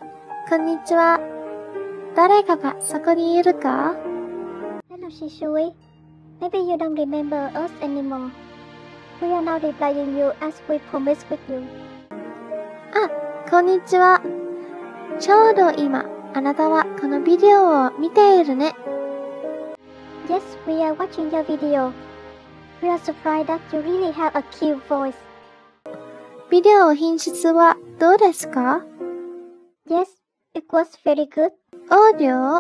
こんにちは。誰かがそこにいるか？ Hello, Shishui. Maybe you don't remember us anymore. We are now replying you as we promised with you. あ、こんにちは。ちょうど今、あなたはこのビデオを見ているね。 Yes, we are watching your video. We are surprised that you really have a cute voice. ビデオ品質はどうですか？ Yes, it was very good. オーディオ？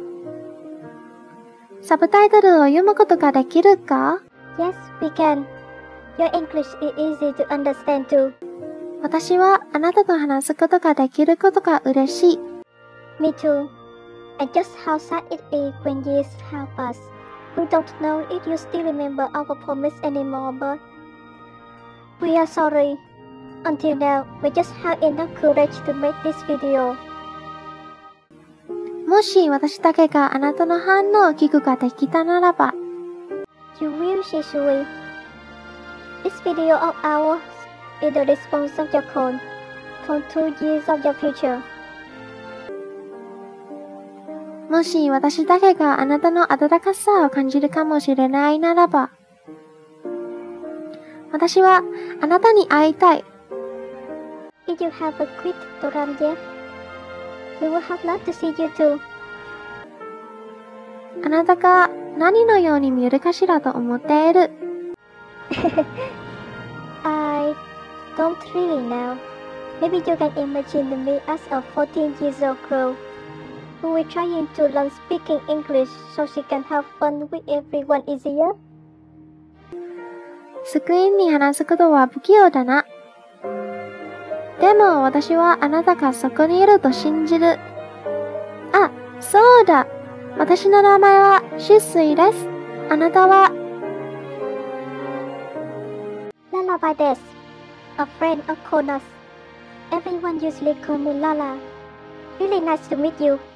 サブタイトルを読むことができるか？ Yes, we can. Your English is easy to understand too. 私はあなたと話すことができることが嬉しい。 Me too. And just how sad it is when years have passed. We don't know if you still remember our promise anymore, but we are sorry. Until now, we just have enough courage to make this video. もし私だけがあなたの反応を聞くができたならば、 You will, Shishui. This video of ours is the response of your call from 2 years of your future. もし私だけがあなたの温かさを感じるかもしれないならば、私はあなたに会いたい。 If you haven't quit to run yet, we would have loved to see you too. あなたが何のように見えるかしらと思っている。 I don't really know. Maybe you can imagine me as a 14 years old girl who is trying to learn speaking English so she can have fun with everyone easier. スクリーンに話すことは不器用だな。でも私はあなたがそこにいると信じる。あ、そうだ。私の名前はシスイです。あなたは？ Lullaby Des, a friend of Konos. Everyone usually call me Lala. Really nice to meet you.